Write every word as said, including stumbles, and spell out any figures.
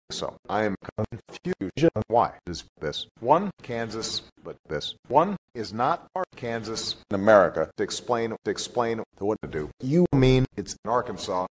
So I am confused. Why is this? One, Kansas, but this. One is not Kansas in America to explain to explain to what to do. You mean it's in Arkansas